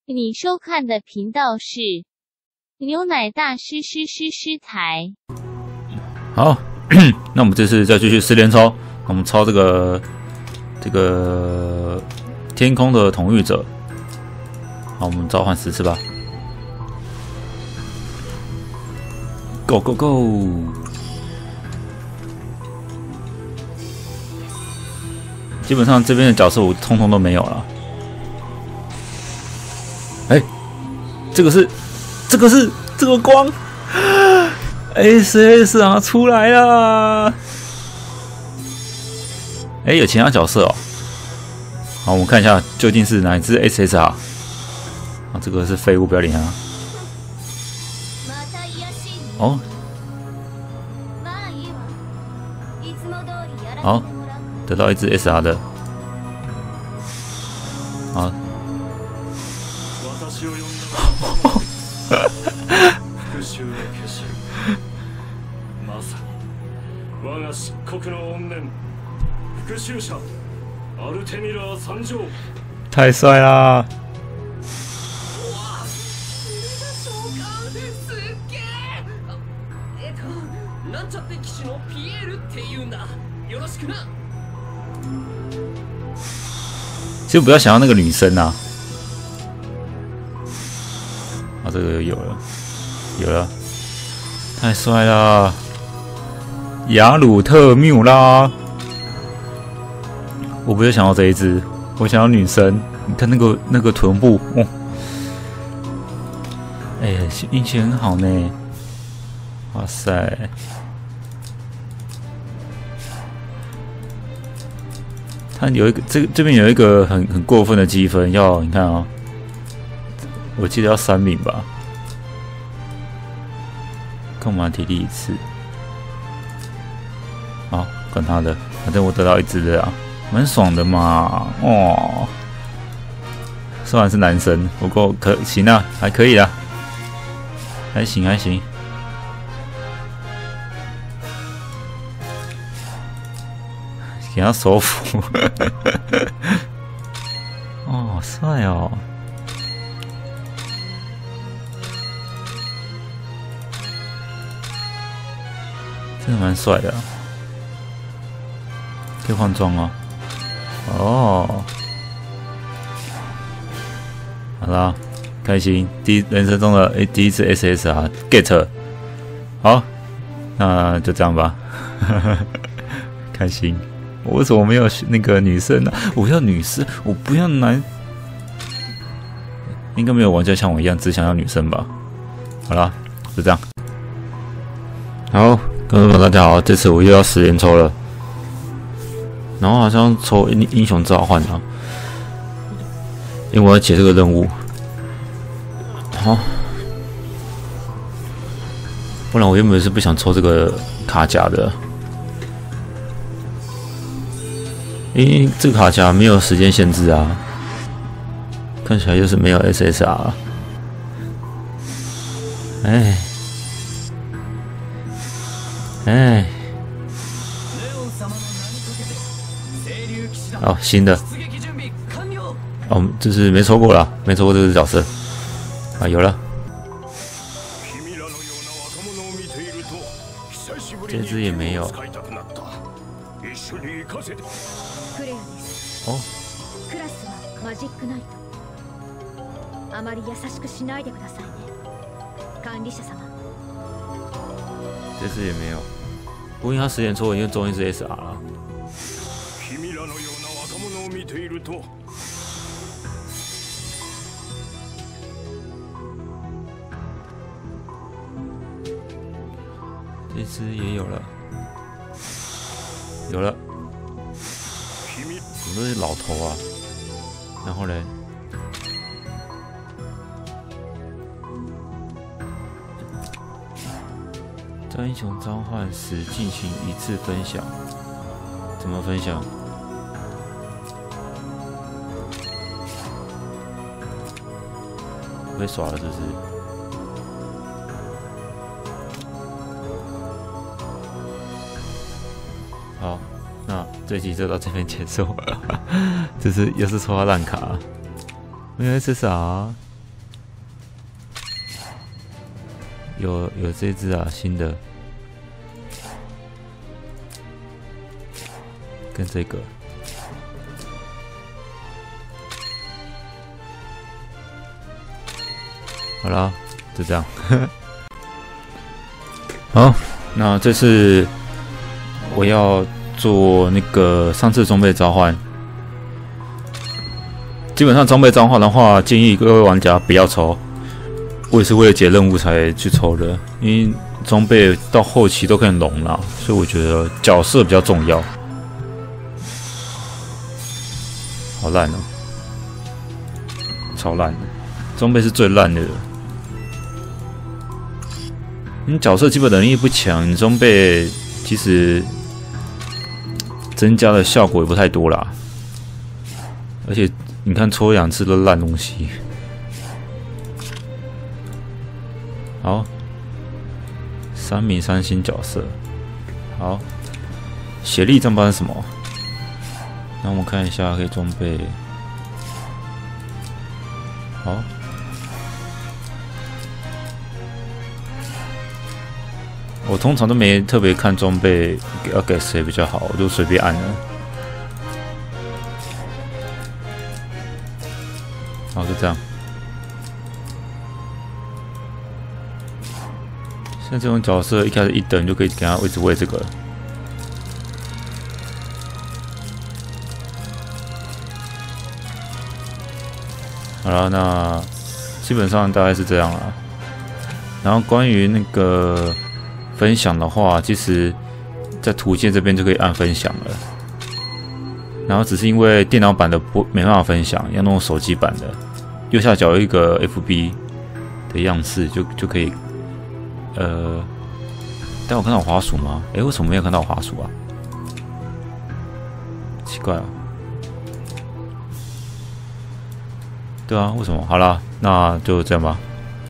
你收看的频道是牛奶大师台。 好，那我们这次再继续10连抽，我们抽这个天空的统御者。好，我们召唤10次吧。Go go go！ 基本上这边的角色我通通都没有了。哎，这个光 ，SSR 出来了！哎，有其他角色哦。好，我们看一下究竟是哪一只 SSR。啊，这个是废物，不要理他。哦，好，得到一只 SR 的。好。太帅啦！其实不要想要那个女生啊！啊，这个有了，太帅了！雅鲁特缪拉，我不是想要这一只，我想要女生。你看那个臀部，哦，哎，运气很好呢！哇塞！它有一个这边有一个很过分的积分，你看啊，我记得要3名吧。干嘛体力1次？好，管他的，反正我得到一只的啊，蛮爽的嘛。哦，虽然是男生，不过行啊，还可以啦，还行。给他手斧，哦，好帅哦！真的蛮帅的，可以换装哦。哦，好啦，开心，人生中的第一次 SSR get， 好，那就这样吧，开心。我为什么没有那个女生呢？我要女生，我不要男。应该没有玩家像我一样只想要女生吧？好啦，就这样。好，各位大家好，这次我又要10连抽了，然后好像抽英雄召唤啊，因为我要解这个任务。好，不然我原本是不想抽这个卡甲的。因为这个卡夹没有时间限制啊，看起来就是没有 SSR。好，新的，哦，就是没抽过了，没抽过这个角色啊，有了，这只也没有。哦， クラスはマジックナイト。あまり優しくしないでくださいね、管理者様。 这次也没有，不过因为他10连抽，因为终于是 SR 了。这只也有了，有了。怎么都是老头啊？然后嘞，在英雄召唤时进行1次分享，怎么分享？被耍了这是？好。那这集就到这边结束了，又是抽到烂卡，没有 SSR， 有这只啊，新的，跟这个。好啦，就这样。好，那这次我要做那个上次装备召唤。基本上装备召唤的话，建议各位玩家不要抽。我也是为了解任务才去抽的，因为装备到后期都可以龙啦，所以我觉得角色比较重要。好烂哦，超烂的，装备是最烂的。你角色基本能力不强，你装备其实增加的效果也不太多啦。而且你看抽2次都烂东西。好，3名3星角色。好，血力这班是什么？那我们看一下，可以装备。好。我通常都没特别看装备要给谁比较好，我就随便按了。好，就这样。像这种角色，一开始1等就可以给他一直喂这个了。好了，那基本上大概是这样了。然后关于那个分享的话，其实在图鉴这边就可以按分享了。然后只是因为电脑版的没办法分享，要弄手机版的。右下角有一个 FB 的样式，就可以。但我看到滑鼠吗？为什么没有看到滑鼠啊？奇怪啊。对啊，为什么？好啦，那就这样吧。